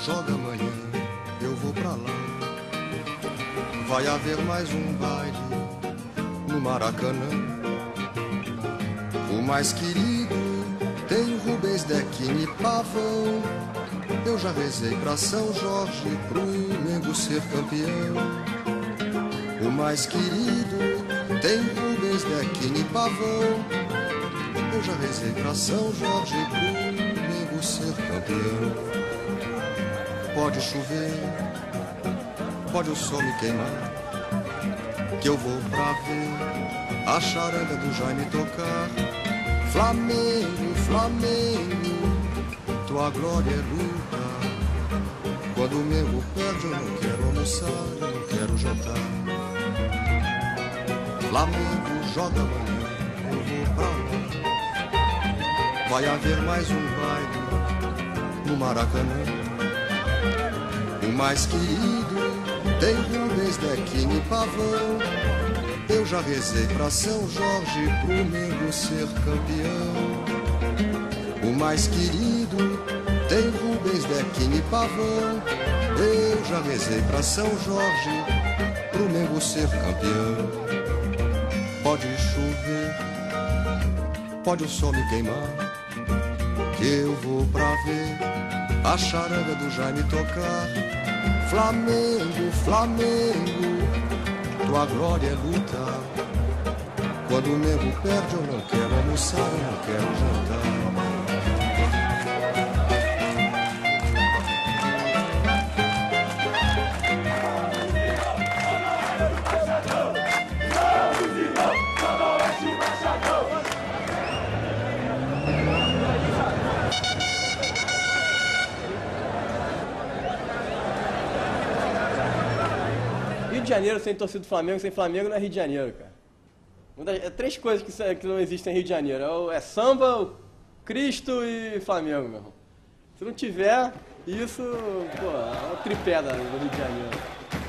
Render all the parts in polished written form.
joga amanhã, eu vou pra lá. Vai haver mais um baile no Maracanã. O mais querido tem Rubens, Dequinha e Pavão. Eu já rezei pra São Jorge, pro Mengo ser campeão. O mais querido tem Rubens, Dequinha e Pavão. Eu já rezei pra São Jorge, pro Mengo ser campeão. Pode chover, pode o sol me queimar, que eu vou pra ver a charanga do Jaime tocar. Flamengo, Flamengo, tua glória é luta. Quando o Mengo perde eu não quero almoçar, eu não quero jantar. Flamengo joga amanhã, eu vou pra lá. Vai haver mais um baile no Maracanã. O mais querido tem Rubens, Dequinha e Pavão. Eu já rezei pra São Jorge, pro Mengo ser campeão. O mais querido tem Rubens, Dequinha e Pavão. Eu já rezei pra São Jorge, pro Mengo ser campeão. Pode chover, pode o sol me queimar, que eu vou pra ver a charanga do Jaime tocar. Flamengo, Flamengo, tua glória é luta. Quando o Mengo perde eu não quero almoçar, eu não quero jantar. Rio de Janeiro sem torcida do Flamengo, sem Flamengo não é Rio de Janeiro, cara. Três coisas que não existem no Rio de Janeiro. É samba, o Cristo e Flamengo, meu irmão. Se não tiver isso, pô, é uma tripé do Rio de Janeiro.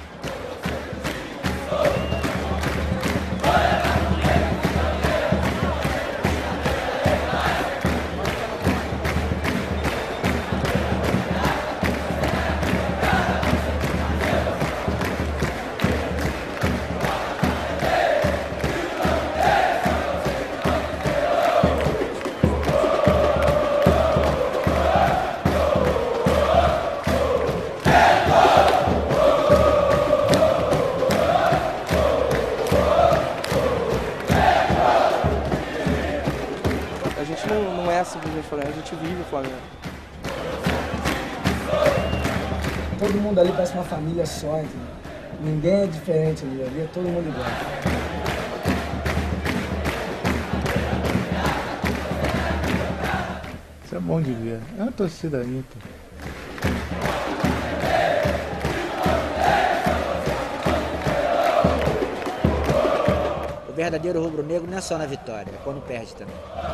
A gente não é simplesmente Flamengo, a gente vive o Flamengo. Todo mundo ali parece uma família só, entendeu? Ninguém é diferente ali é todo mundo igual. Isso é bom de ver, é uma torcida ímpar. O verdadeiro rubro-negro não é só na vitória, é quando perde também.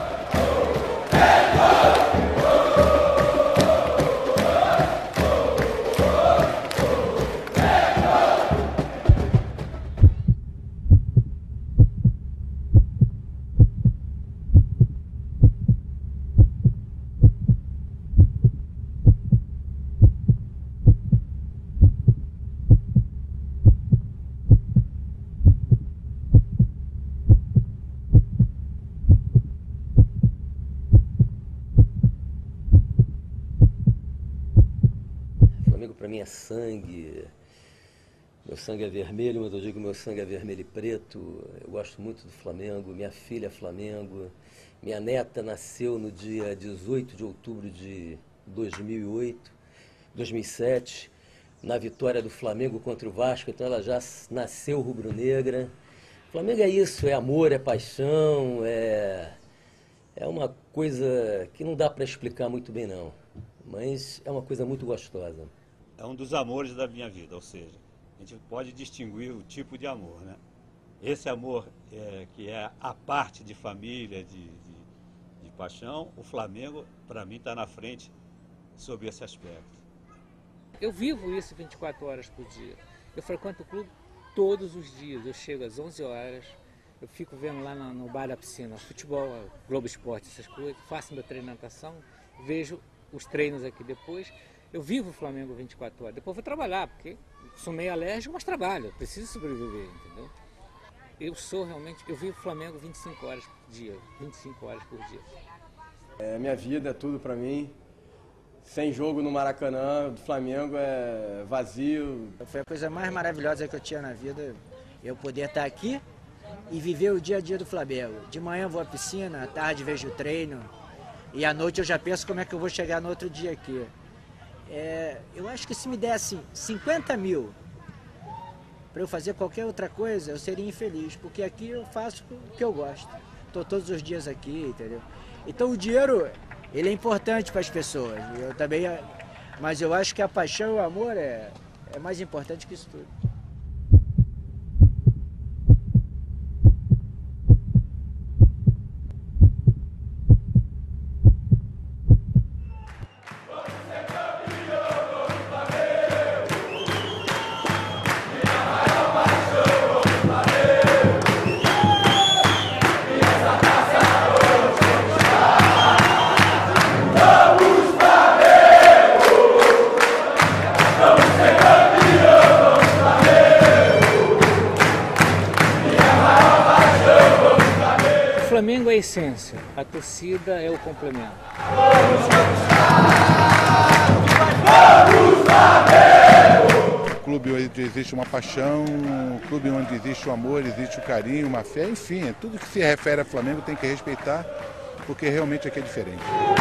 Para mim é sangue, meu sangue é vermelho, mas eu digo meu sangue é vermelho e preto. Eu gosto muito do Flamengo, minha filha é Flamengo, minha neta nasceu no dia 18 de outubro de 2007, na vitória do Flamengo contra o Vasco, então ela já nasceu rubro-negra. Flamengo é isso, é amor, é paixão, é uma coisa que não dá para explicar muito bem não, mas é uma coisa muito gostosa. É um dos amores da minha vida, ou seja, a gente pode distinguir o tipo de amor, né? Esse amor que é a parte de família, de paixão, o Flamengo, para mim, está na frente sobre esse aspecto. Eu vivo isso 24 horas por dia. Eu frequento o clube todos os dias. Eu chego às 11 horas, eu fico vendo lá no bar da piscina futebol, Globo Esporte, essas coisas, faço meu treino de natação, vejo os treinos aqui depois Eu vivo o Flamengo 24 horas. Depois vou trabalhar, porque sou meio alérgico, mas trabalho. Preciso sobreviver, entendeu? Eu vivo o Flamengo 25 horas por dia. 25 horas por dia. Minha vida é tudo pra mim. Sem jogo no Maracanã, do Flamengo é vazio. Foi a coisa mais maravilhosa que eu tinha na vida, eu poder estar aqui e viver o dia a dia do Flamengo. De manhã eu vou à piscina, à tarde vejo o treino e à noite eu já penso como é que eu vou chegar no outro dia aqui. Eu acho que se me dessem 50 mil para eu fazer qualquer outra coisa, eu seria infeliz, porque aqui eu faço o que eu gosto. Estou todos os dias aqui, entendeu? Então o dinheiro, ele é importante para as pessoas, mas eu acho que a paixão e o amor é mais importante que isso tudo. O Flamengo é a essência, a torcida é o complemento. Um clube onde existe uma paixão, um clube onde existe o amor, existe o carinho, uma fé, enfim, tudo que se refere a Flamengo tem que respeitar, porque realmente aqui é diferente.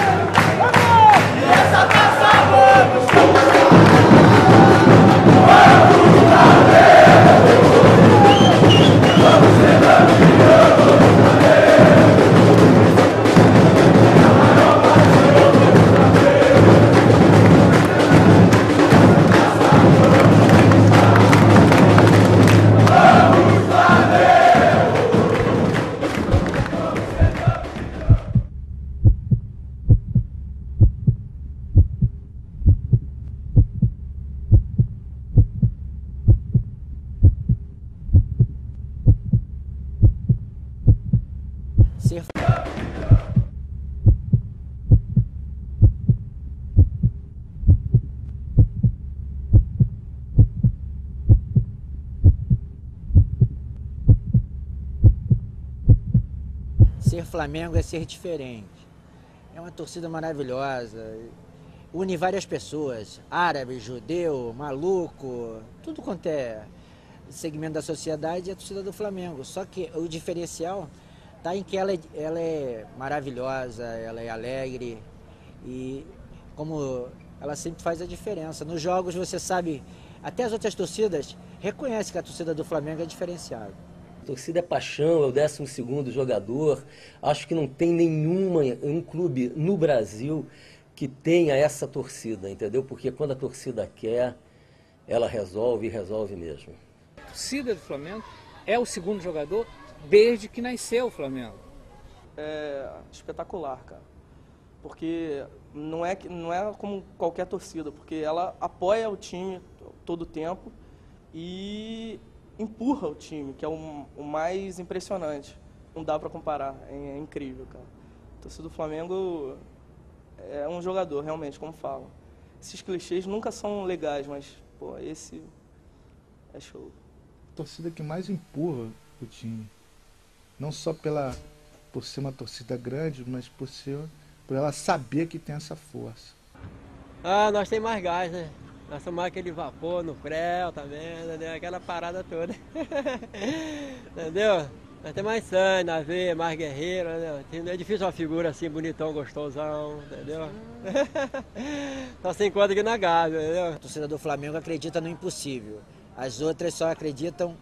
Ser Flamengo é ser diferente. É uma torcida maravilhosa, une várias pessoas, árabe, judeu, maluco, tudo quanto é segmento da sociedade é a torcida do Flamengo. Só que o diferencial está em que ela é maravilhosa, ela é alegre e como ela sempre faz a diferença. Nos jogos você sabe, até as outras torcidas reconhecem que a torcida do Flamengo é diferenciada. A torcida é paixão, é o 12º jogador. Acho que não tem um clube no Brasil que tenha essa torcida, entendeu? Porque quando a torcida quer, ela resolve e resolve mesmo. A torcida do Flamengo é o segundo jogador desde que nasceu o Flamengo. É espetacular, cara. Porque não é como qualquer torcida, porque ela apoia o time todo o tempo e empurra o time, que é o mais impressionante. Não dá pra comparar, é incrível, cara. A torcida do Flamengo é um jogador, realmente, como falam. Esses clichês nunca são legais, mas, pô, esse é show. A torcida que mais empurra o time. Não só por ser uma torcida grande, mas por ela saber que tem essa força. Ah, nós temos mais gás, né? Nós tomamos aquele vapor no pré também, entendeu? Aquela parada toda. Entendeu? Nós temos mais sangue na veia, mais guerreiro, entendeu? É difícil uma figura assim, bonitão, gostosão, entendeu? Só se encontra aqui na Gávea, entendeu? A torcida do Flamengo acredita no impossível. As outras só acreditam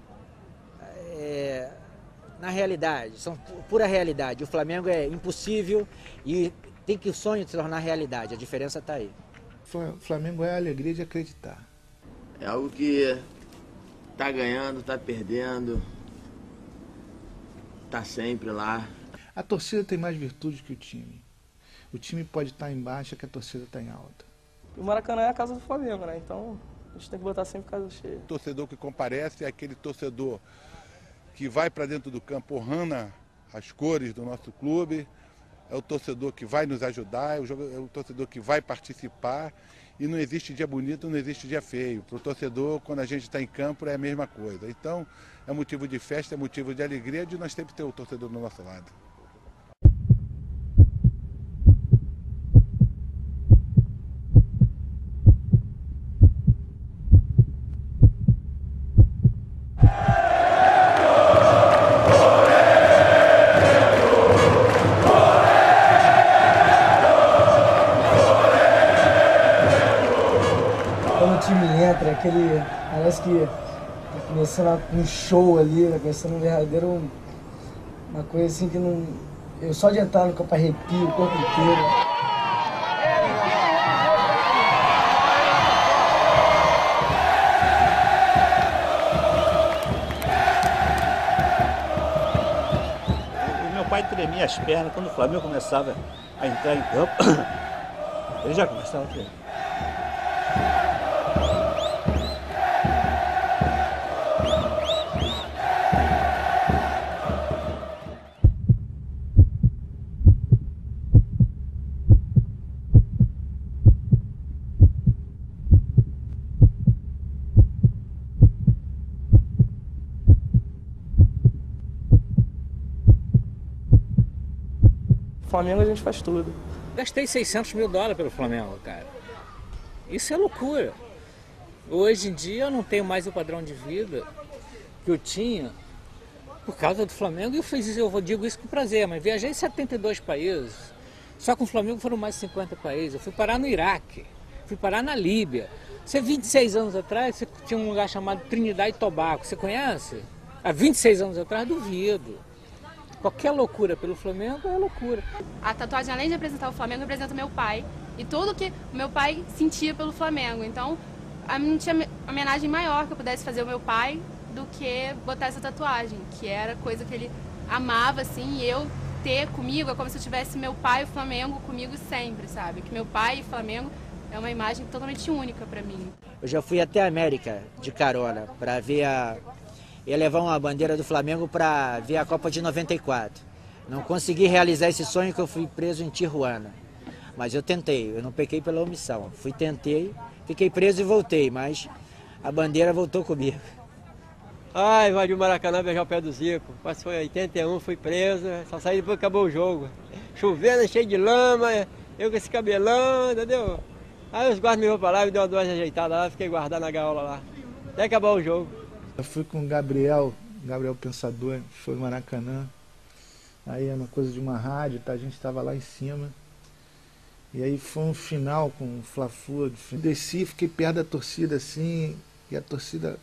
na realidade, são pura realidade. O Flamengo é impossível e tem que o sonho se tornar realidade. A diferença está aí. O Flamengo é a alegria de acreditar. É algo que tá ganhando, tá perdendo, tá sempre lá. A torcida tem mais virtude que o time. O time pode estar em baixa que a torcida está em alta. O Maracanã é a casa do Flamengo, né? Então a gente tem que botar sempre casa cheia. O torcedor que comparece é aquele torcedor que vai para dentro do campo honrando as cores do nosso clube. É o torcedor que vai nos ajudar, é o torcedor que vai participar E não existe dia bonito, não existe dia feio. Para o torcedor, quando a gente está em campo, é a mesma coisa. Então, é motivo de festa, é motivo de alegria de nós sempre ter o torcedor do nosso lado. Quando o time entra, parece que tá começando um show ali, tá começando um verdadeiro, uma coisa assim que não... Eu só de entrar no campo arrepio o corpo inteiro. O meu pai tremia as pernas quando o Flamengo começava a entrar em campo. Ele já começava a tremer. Flamengo a gente faz tudo. Gastei 600 mil dólares pelo Flamengo, cara. Isso é loucura. Hoje em dia eu não tenho mais o padrão de vida que eu tinha por causa do Flamengo. E eu digo isso com prazer, mas viajei em 72 países. Só com o Flamengo foram mais de 50 países. Eu fui parar no Iraque, fui parar na Líbia. 26 anos atrás, você tinha um lugar chamado Trinidad e Tobago. Você conhece? Há 26 anos atrás, duvido. Qualquer loucura pelo Flamengo é loucura. A tatuagem, além de representar o Flamengo, representa meu pai. E tudo que o meu pai sentia pelo Flamengo. Então, não tinha homenagem maior que eu pudesse fazer ao meu pai do que botar essa tatuagem. Que era coisa que ele amava, assim, e eu ter comigo é como se eu tivesse meu pai e o Flamengo comigo sempre, sabe? Que meu pai e o Flamengo é uma imagem totalmente única pra mim. Eu já fui até a América de carona para ver ia levar uma bandeira do Flamengo para ver a Copa de 94. Não consegui realizar esse sonho que eu fui preso em Tijuana. Mas eu tentei, eu não pequei pela omissão. Tentei, fiquei preso e voltei, mas a bandeira voltou comigo. Ai, invadiu o Maracanã beijar o pé do Zico. Passou em 81, fui preso, só saí depois que acabou o jogo. Chovendo, cheio de lama, eu com esse cabelão, entendeu? Aí os guardas me vão pra lá, me deu uma duas ajeitadas lá, fiquei guardado na gaiola lá. Até acabar o jogo. Eu fui com o Gabriel Pensador, foi no Maracanã. Aí é uma coisa de uma rádio, tá? A gente estava lá em cima. E aí foi um final com o Fla-Flu. Desci, fiquei perto da torcida assim, e a torcida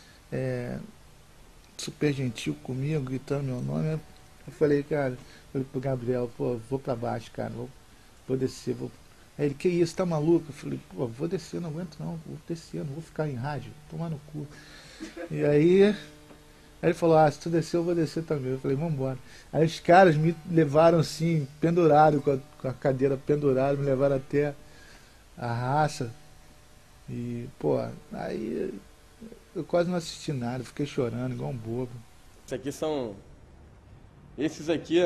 super gentil comigo, gritando meu nome. Eu falei, cara, falei pro Gabriel, pô, vou pra baixo, cara, vou descer, vou. Aí ele, que isso, tá maluco? Eu falei, pô, vou descer, não aguento não, vou descer, não vou ficar em rádio, tomar no cu. E aí ele falou, se tu descer eu vou descer também. Eu falei, vambora. Aí os caras me levaram assim, pendurado, com a cadeira pendurada, me levaram até a raça. E, pô, aí eu quase não assisti nada, fiquei chorando igual um bobo. Esses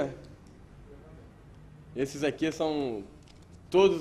aqui são todos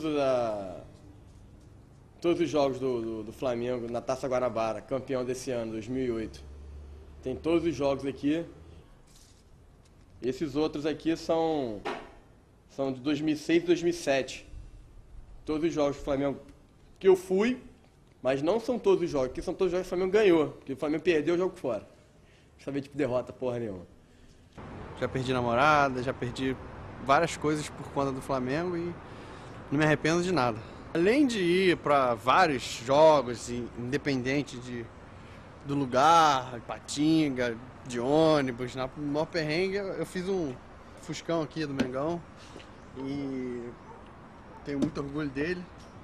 os jogos do Flamengo na Taça Guanabara, campeão desse ano, 2008. Tem todos os jogos aqui. Esses outros aqui são de 2006 e 2007. Todos os jogos do Flamengo que eu fui, mas não são todos os jogos. Aqui são todos os jogos que o Flamengo ganhou, porque o Flamengo perdeu o jogo fora. Não sabia de derrota porra nenhuma. Já perdi namorada, já perdi várias coisas por conta do Flamengo e não me arrependo de nada. Além de ir para vários jogos, independente do lugar, Ipatinga, de ônibus, na maior perrengue, eu fiz um Fuscão aqui do Mengão e tenho muito orgulho dele.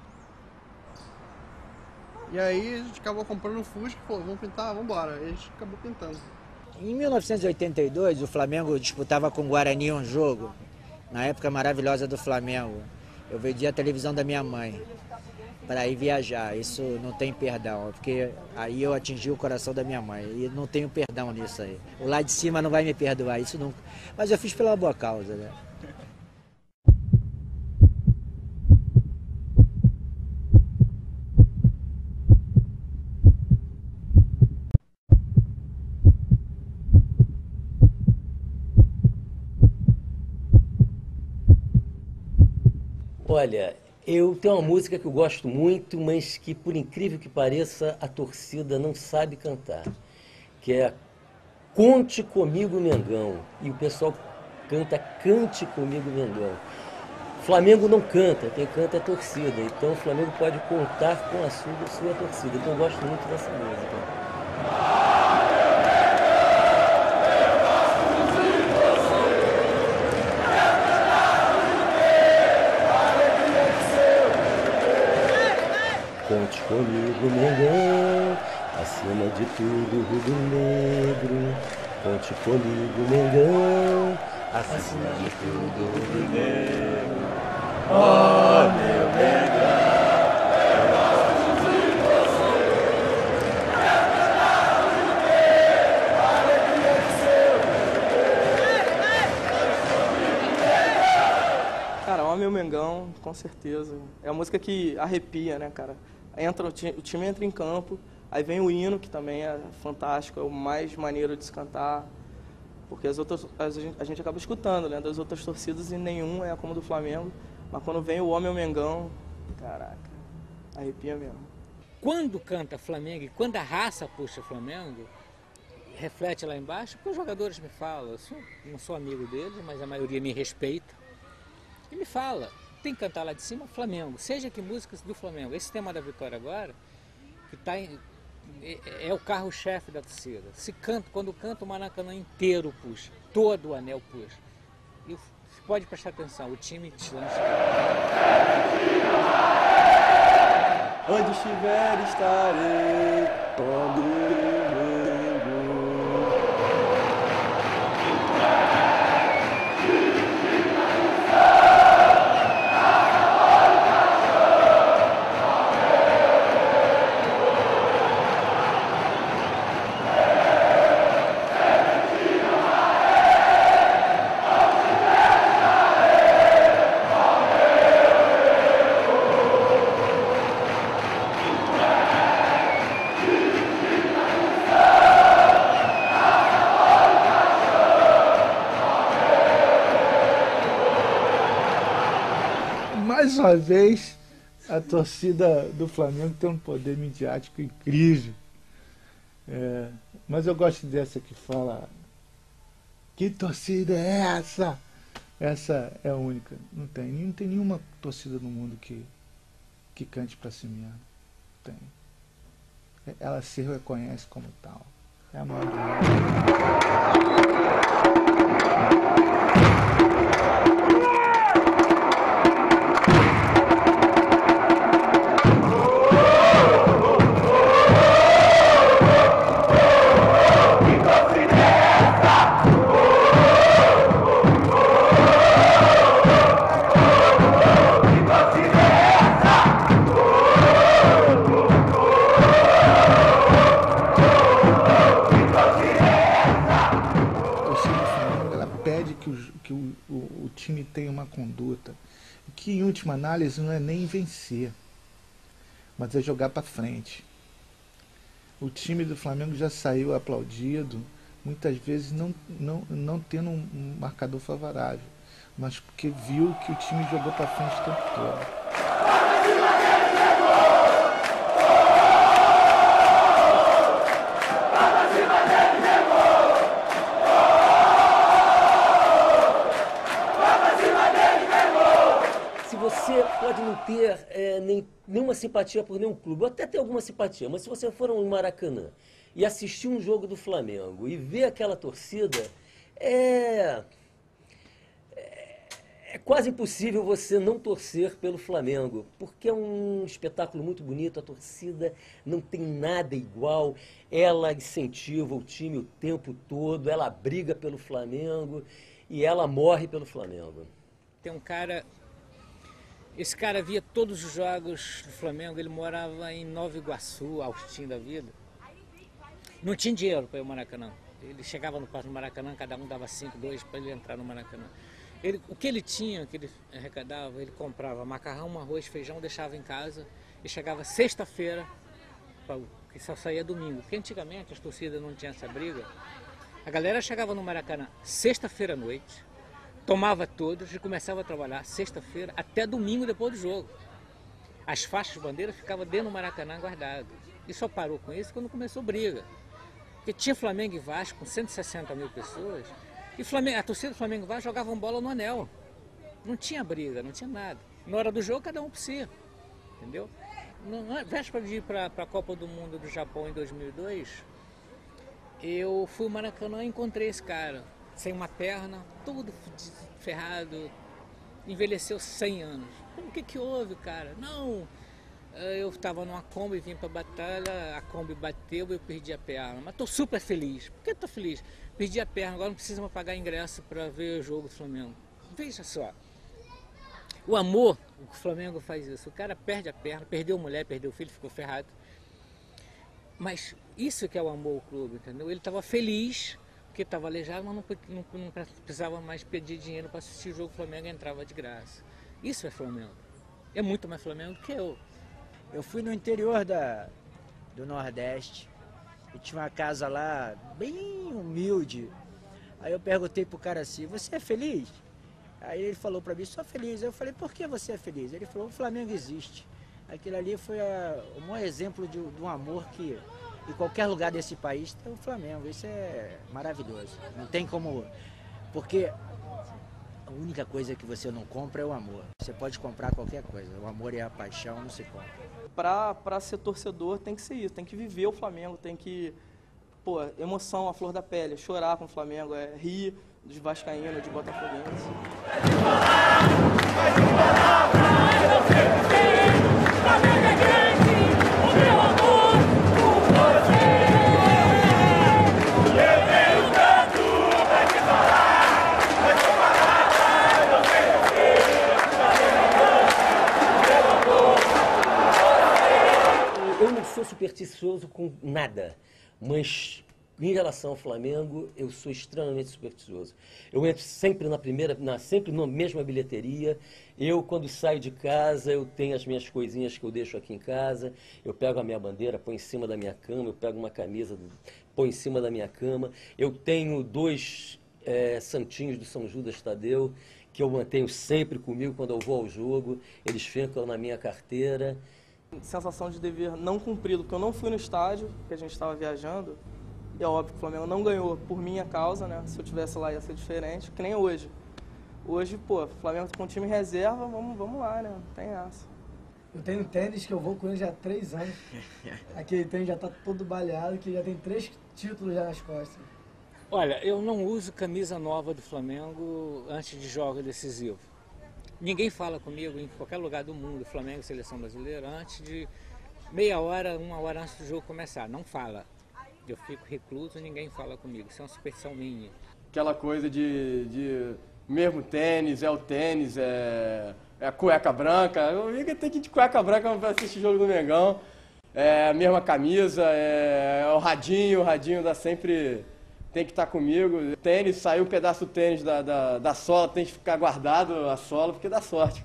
E aí a gente acabou comprando um Fusca e falou, vamos pintar, vamos embora. Aí a gente acabou pintando. Em 1982, o Flamengo disputava com o Guarani um jogo, na época maravilhosa do Flamengo. Eu vendi a televisão da minha mãe para ir viajar. Isso não tem perdão, porque aí eu atingi o coração da minha mãe. E não tenho perdão nisso aí. O lá de cima não vai me perdoar, isso nunca. Mas eu fiz pela boa causa, né? Olha, eu tenho uma música que eu gosto muito, mas que, por incrível que pareça, a torcida não sabe cantar, que é Conte Comigo, Mengão. E o pessoal canta Cante Comigo, Mengão. Flamengo não canta, quem canta é a torcida. Então o Flamengo pode contar com a sua torcida. Então eu gosto muito dessa música. Conte comigo, Mengão, acima de tudo, rubro-negro. Conte comigo, Mengão, acima de tudo, rubro-negro. Oh, meu Mengão. Cara, Ó Meu Mengão, com certeza. É a música que arrepia, né, cara? O time entra em campo, aí vem o hino, que também é fantástico, é o mais maneiro de se cantar, porque a gente acaba escutando, né, das outras torcidas e nenhum é como o do Flamengo, mas quando vem o Ó Meu Mengão, caraca, arrepia mesmo. Quando canta Flamengo e quando a raça puxa Flamengo, reflete lá embaixo, porque os jogadores me falam, não sou amigo deles, mas a maioria me respeita, e me fala, tem que cantar lá de cima Flamengo, seja que músicas do Flamengo. Esse tema da vitória agora, que tá é o carro-chefe da torcida. Quando canta o Maracanã inteiro puxa, todo o anel puxa. E você pode prestar atenção, o time te lança. Onde estiver estarei, todo Mais uma vez, a torcida do Flamengo tem um poder midiático incrível. Mas eu gosto dessa que fala: que torcida é essa? Essa é a única. Não tem nenhuma torcida no mundo que cante pra si mesma. Tem. Ela se reconhece como tal. É a maior o time tem uma conduta que, em última análise, não é nem vencer, mas é jogar para frente. O time do Flamengo já saiu aplaudido, muitas vezes não tendo um marcador favorável, mas porque viu que o time jogou para frente o tempo todo. Você pode não ter nenhuma simpatia por nenhum clube, ou até ter alguma simpatia, mas se você for ao Maracanã e assistir um jogo do Flamengo e ver aquela torcida, é quase impossível você não torcer pelo Flamengo, porque é um espetáculo muito bonito, a torcida não tem nada igual, ela incentiva o time o tempo todo, ela briga pelo Flamengo e ela morre pelo Flamengo. Tem um cara... Esse cara via todos os jogos do Flamengo, ele morava em Nova Iguaçu, Austin da vida. Não tinha dinheiro para ir ao Maracanã. Ele chegava no quarto do Maracanã, cada um dava 5, 2 para ele entrar no Maracanã. O que ele tinha, que ele arrecadava, ele comprava macarrão, arroz, feijão, deixava em casa e chegava sexta-feira, que só saía domingo. Porque antigamente as torcidas não tinham essa briga. A galera chegava no Maracanã sexta-feira à noite, tomava todos e começava a trabalhar sexta-feira até domingo depois do jogo. As faixas de bandeira ficavam dentro do Maracanã guardadas. E só parou com isso quando começou briga. Porque tinha Flamengo e Vasco com 160 mil pessoas e a torcida do Flamengo e Vasco jogavam bola no anel. Não tinha briga, não tinha nada. Na hora do jogo, cada um por si. Entendeu? Na véspera de ir para a Copa do Mundo do Japão em 2002, eu fui ao Maracanã e encontrei esse cara. Sem uma perna, todo ferrado, envelheceu 100 anos. O que houve, cara? Não, eu estava numa Kombi, vim para a batalha, a Kombi bateu e eu perdi a perna. Mas estou super feliz. Por que estou feliz? Perdi a perna, agora não precisa mais pagar ingresso para ver o jogo do Flamengo. Veja só, o amor, o Flamengo faz isso. O cara perde a perna, perdeu a mulher, perdeu o filho, ficou ferrado. Mas isso que é o amor ao clube, entendeu? Ele estava feliz, porque estava aleijado, mas não precisava mais pedir dinheiro para assistir o jogo do Flamengo e entrava de graça. Isso é Flamengo. É muito mais Flamengo do que eu. Eu fui no interior do Nordeste e tinha uma casa lá bem humilde. Aí eu perguntei pro cara assim, você é feliz? Aí ele falou pra mim, sou feliz. Eu falei, por que você é feliz? Ele falou, o Flamengo existe. Aquilo ali foi o maior exemplo de um amor que em qualquer lugar desse país tem o Flamengo. Isso é maravilhoso. Não tem como... Porque a única coisa que você não compra é o amor. Você pode comprar qualquer coisa. O amor e a paixão não se compram. Pra ser torcedor tem que ser isso. Tem que viver o Flamengo. Tem que... Pô, emoção, a flor da pele. Chorar com o Flamengo. Rir dos vascaínos, de botafoguenses. Eu não sou supersticioso com nada, mas em relação ao Flamengo, eu sou extremamente supersticioso. Eu entro sempre sempre na mesma bilheteria. Eu, quando saio de casa, eu tenho as minhas coisinhas que eu deixo aqui em casa. Eu pego a minha bandeira, põe em cima da minha cama. Eu pego uma camisa, põe em cima da minha cama. Eu tenho 2 santinhos do São Judas Tadeu, que eu mantenho sempre comigo quando eu vou ao jogo. Eles ficam na minha carteira. Sensação de dever não cumprido, porque eu não fui no estádio, porque a gente estava viajando. E é óbvio que o Flamengo não ganhou por minha causa, né? Se eu tivesse lá ia ser diferente, que nem hoje. Hoje, pô, o Flamengo com time reserva, vamos lá, né? Não tem essa. Eu tenho tênis que eu vou com ele já há 3 anos. Aquele tênis já tá todo baleado, que já tem 3 títulos já nas costas. Olha, eu não uso camisa nova do Flamengo antes de jogos decisivos. Ninguém fala comigo em qualquer lugar do mundo, Flamengo e Seleção Brasileira, antes de meia hora, 1 hora antes do jogo começar. Não fala. Eu fico recluso e ninguém fala comigo. Isso é uma superstição minha. Aquela coisa de mesmo tênis, o tênis, a cueca branca. Eu vi que tem que ir de cueca branca para assistir o jogo do Mengão. É a mesma camisa, o radinho dá sempre... Tem que estar comigo. Tênis, saiu um pedaço do tênis da sola, tem que ficar guardado a sola, porque dá sorte.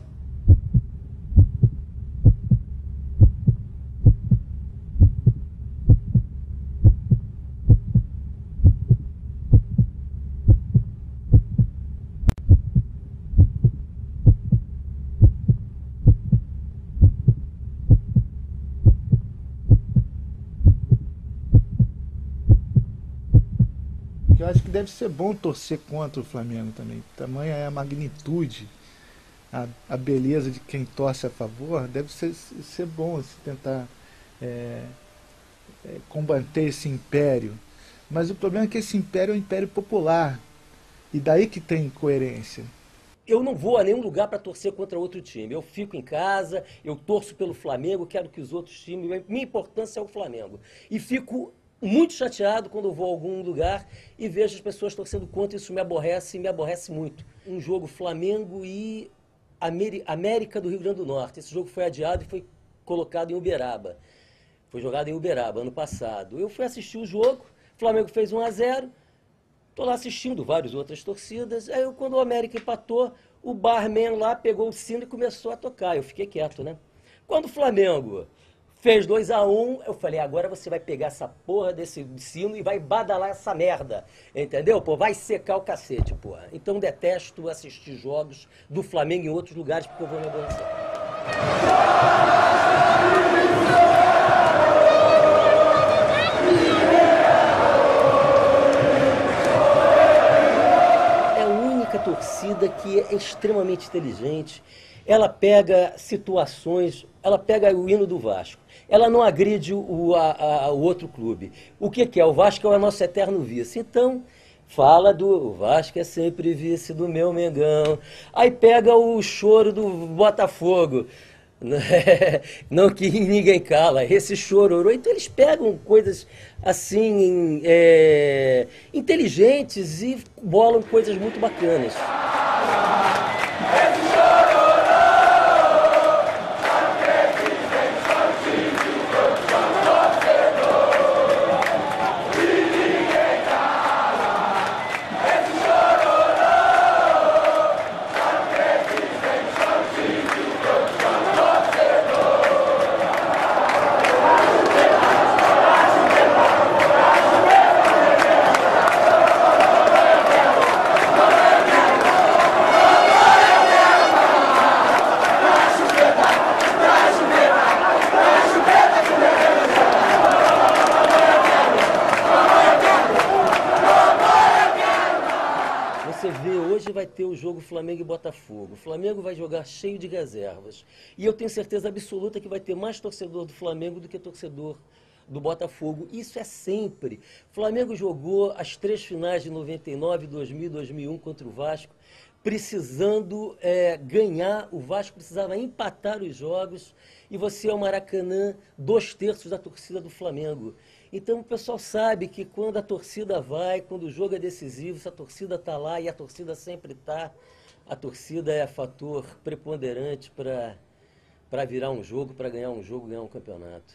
Eu acho que deve ser bom torcer contra o Flamengo também. Tamanha é a magnitude, a beleza de quem torce a favor. Deve ser bom se tentar combater esse império. Mas o problema é que esse império é um império popular. E daí que tem incoerência. Eu não vou a nenhum lugar para torcer contra outro time. Eu fico em casa, eu torço pelo Flamengo, quero que os outros times... Minha importância é o Flamengo. E fico muito chateado quando eu vou a algum lugar e vejo as pessoas torcendo contra. Isso me aborrece muito. Um jogo Flamengo e América do Rio Grande do Norte. Esse jogo foi adiado e foi colocado em Uberaba. Foi jogado em Uberaba ano passado. Eu fui assistir o jogo, o Flamengo fez 1-0. Estou lá assistindo várias outras torcidas. Aí, quando o América empatou, o barman lá pegou o sino e começou a tocar. Eu fiquei quieto, né? Quando o Flamengo Fez 2-1, eu falei, agora você vai pegar essa porra desse sino e vai badalar essa merda, entendeu? Pô, vai secar o cacete, porra. Então detesto assistir jogos do Flamengo em outros lugares porque eu vou me aborrecer. É a única torcida que é extremamente inteligente. Ela pega situações, ela pega o hino do Vasco. Ela não agride o outro clube. O que é? O Vasco é o nosso eterno vice. Então, fala do Vasco é sempre vice do meu Mengão. Aí pega o choro do Botafogo. Não que ninguém cala, esse chororô. Então eles pegam coisas assim, inteligentes e bolam coisas muito bacanas. Hoje vai ter o jogo Flamengo e Botafogo. O Flamengo vai jogar cheio de reservas. E eu tenho certeza absoluta que vai ter mais torcedor do Flamengo do que torcedor do Botafogo. Isso é sempre. O Flamengo jogou as 3 finais de 99, 2000 e 2001 contra o Vasco, precisando ganhar. O Vasco precisava empatar os jogos e você é o Maracanã, 2/3 da torcida do Flamengo. Então o pessoal sabe que quando a torcida vai, quando o jogo é decisivo, se a torcida está lá, e a torcida sempre está, a torcida é fator preponderante para virar um jogo, para ganhar um jogo, ganhar um campeonato.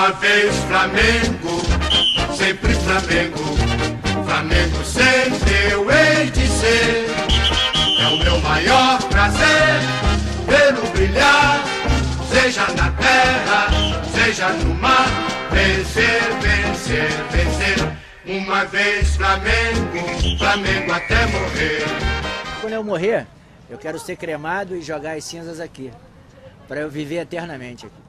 Uma vez Flamengo, sempre Flamengo. Flamengo sempre eu hei de ser. É o meu maior prazer vê-lo brilhar, seja na terra, seja no mar. Vencer, vencer, vencer. Uma vez Flamengo, Flamengo até morrer. Quando eu morrer, eu quero ser cremado e jogar as cinzas aqui, para eu viver eternamente aqui.